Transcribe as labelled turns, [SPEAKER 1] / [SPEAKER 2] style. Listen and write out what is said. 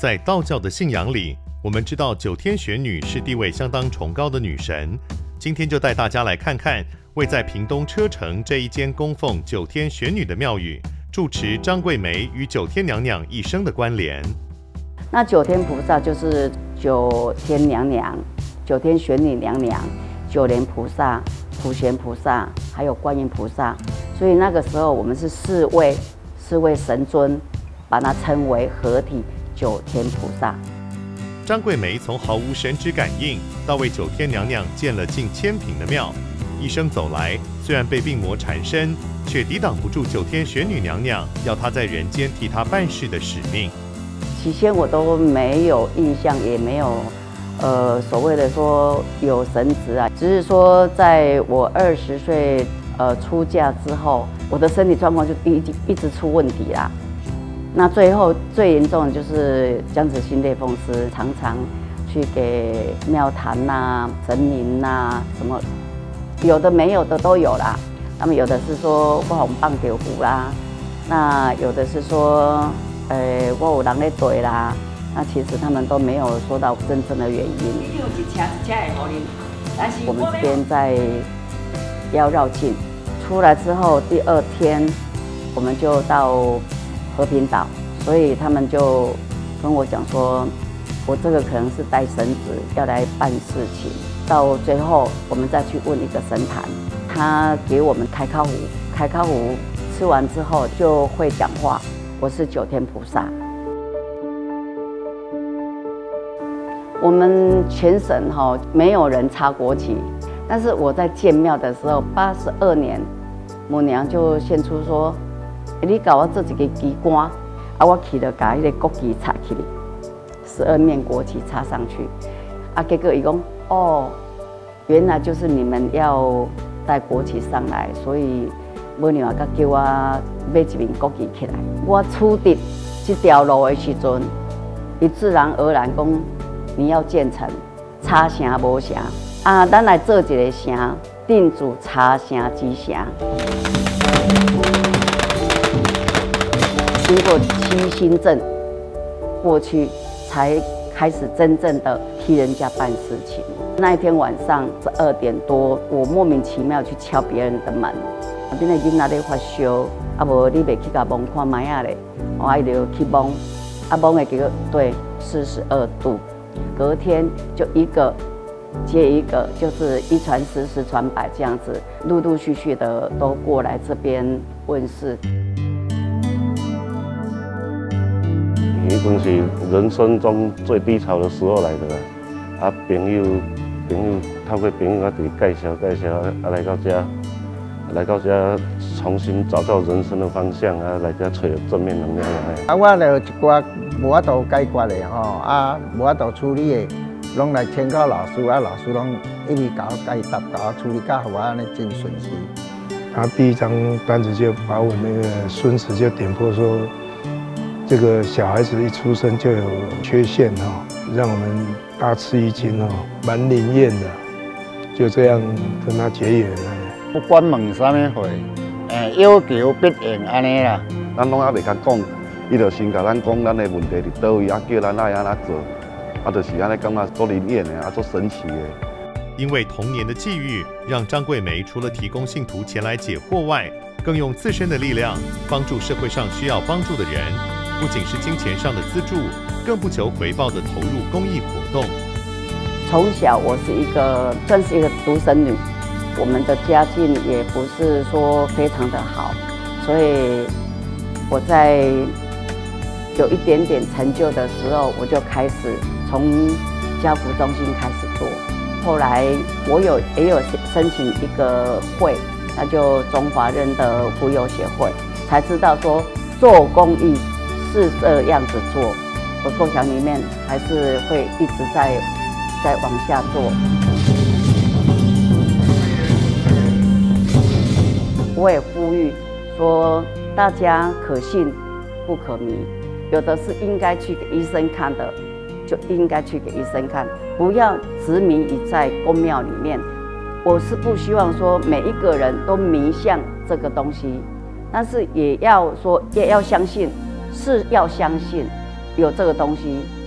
[SPEAKER 1] 在道教的信仰里，我们知道九天玄女是地位相当崇高的女神。今天就带大家来看看位在屏东车城这一间供奉九天玄女的庙宇，住持张桂梅与九天娘娘一生的关联。
[SPEAKER 2] 那九天菩萨就是九天娘娘、九天玄女娘娘、九莲菩萨、普贤菩萨，还有观音菩萨。所以那个时候我们是四位神尊，把它称为合体九天菩萨。
[SPEAKER 1] 张桂梅从毫无神职感应，到为九天娘娘建了近1000坪的庙，一生走来，虽然被病魔缠身，却抵挡不住九天玄女娘娘要她在人间替她办事的使命。
[SPEAKER 2] 起先我都没有印象，也没有所谓的说有神职啊，只是说在我20岁出嫁之后，我的身体状况就一直出问题啦。那最后最严重的就是僵直性类风湿，常常去给庙坛呐、神明呐什么，有的没有的都有啦。他们有的是说我红棒丢虎啦，那有的是说我有人在对啦。那其实他们都没有说到真正的原因。我们这边在要绕境，出来之后第2天我们就到和平岛，所以他们就跟我讲说，我这个可能是带神职要来办事情。到最后我们再去问一个神坛，他给我们开烤壶，开烤壶吃完之后就会讲话，我是九天菩萨。我们全省没有人插国旗，但是我在建庙的时候，82年，母娘就献出说，你给我做一个旗杆，我去了把那个国旗插起来，12面国旗插上去。结果伊讲，原来就是你们要带国旗上来，所以母娘才叫我买一面国旗起来。我出得这条路的时阵，伊自然而然讲，你要建成，差城无城咱来做一个城，定主差城之城。经过7星阵过去，才开始真正的替人家办事情。那一天晚上12点多，我莫名其妙去敲别人的门，那边的囡仔在发烧，无你袂去甲摸看麦仔咧，我就去摸，摸的结果对42度。隔天就一个接一个，就是一传十，十传百这样子，陆陆续续的都过来这边问事。
[SPEAKER 3] 迄阵是人生中最低潮的时候来的啦，朋友透过朋友介绍，来到这重新找到人生的方向来这找正面能量来。
[SPEAKER 4] 我就一寡无法度解决的无法度处理的，拢来请教老师老师拢一直甲我解答，甲我处理，甲我安尼真顺心。
[SPEAKER 5] 他第一张单子就把我那个孙子就点破说，这个小孩子一出生就有缺陷让我们大吃一惊蛮灵验的，就这样跟他结缘了。
[SPEAKER 4] 不管问啥物货，要求必应安尼啦。
[SPEAKER 3] 咱拢还袂甲讲，伊就先甲咱讲咱的问题伫倒位，叫咱爱安怎做，就是安尼感觉足灵验的，足神奇的。
[SPEAKER 1] 因为童年的际遇，让张桂梅除了提供信徒前来解惑外，更用自身的力量帮助社会上需要帮助的人，不仅是金钱上的资助，更不求回报的投入公益活动。
[SPEAKER 2] 从小我算是一个独生女。我们的家境也不是说非常的好，所以我在有一点点成就的时候，我就开始从家福中心开始做。后来我也有申请一个会，那就中华人的妇幼协会，才知道说做公益是这样子做。我构想里面还是会一直在往下做。我也呼吁说，大家可信不可迷，有的是应该去给医生看的，就应该去给医生看，不要执迷于在宫庙里面。我是不希望说每一个人都迷向这个东西，但是也要相信，是要相信， 有这个东西，